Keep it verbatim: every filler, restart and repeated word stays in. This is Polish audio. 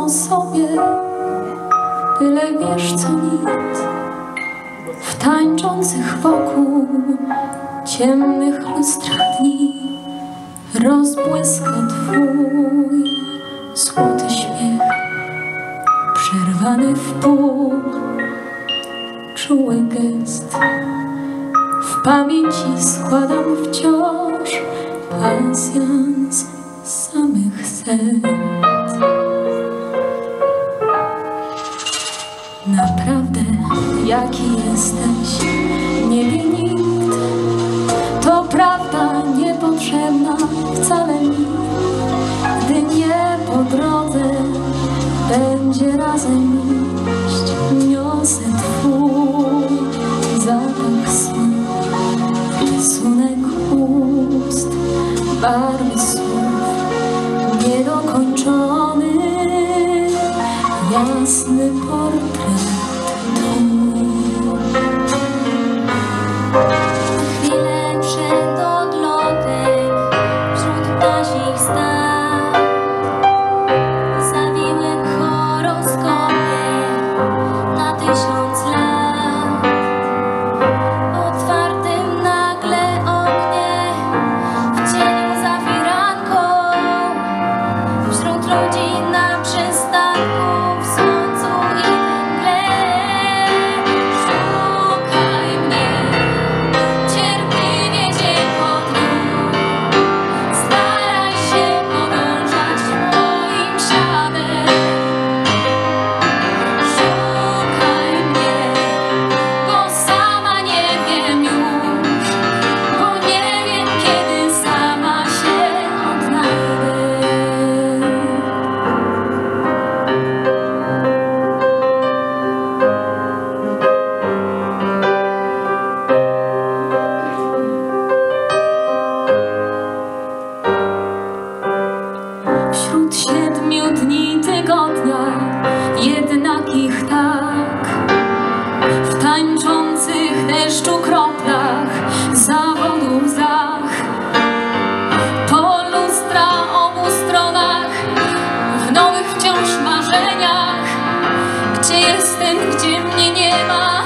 sobie, byle wiesz co nic. W tańczących wokół ciemnych lustrach dni rozbłyska twój złoty śmiech, przerwany w pół, czuły gest. W pamięci składam wciąż pasjans samych serc. Naprawdę, jaki jesteś, nie wie nikt. To prawda niepotrzebna wcale mi, gdy nie po drodze będzie razem iść. Niosę twój zapach snu, rysunek ust, barwy słów, niedokończony, jasny portret twój. Chwilę przed odlotem wśród ptasich stad zawiły horoskopy na tysiąc lat. Otwartym nagle oknie, w cieniu za firanką, wśród ludzi na przystanku, w słońcu i mgle. Szukaj mnie, cierpliwie cię podróż, staraj się podążać moim śladem. Szukaj mnie, bo sama nie wiem już, bo nie wiem kiedy sama się odnajdę. Wśród siedmiu dni tygodnia, jednakich tak, w tańczących deszczu kroplach, zawodu łzach, po lustra obu stronach, w nowych wciąż marzeniach, gdzie jestem, gdzie mnie nie ma.